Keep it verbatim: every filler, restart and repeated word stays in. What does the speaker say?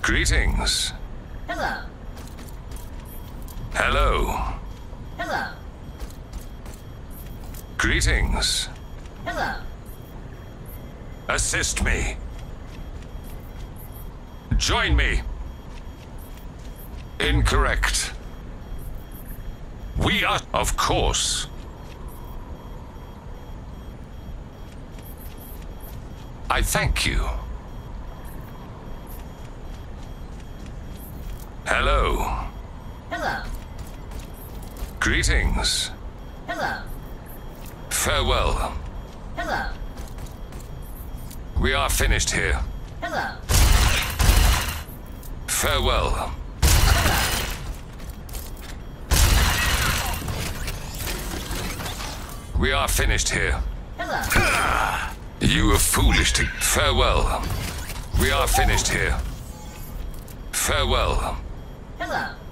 Greetings. Hello. Hello. Hello. Greetings. Hello. Assist me. Join me. Incorrect. We are, of course. I thank you. Hello. Hello. Greetings. Hello. Farewell. Hello. We are finished here. Hello. Farewell. We are finished here. Hello. You are foolish to... Farewell. We are finished here. Farewell. Hello.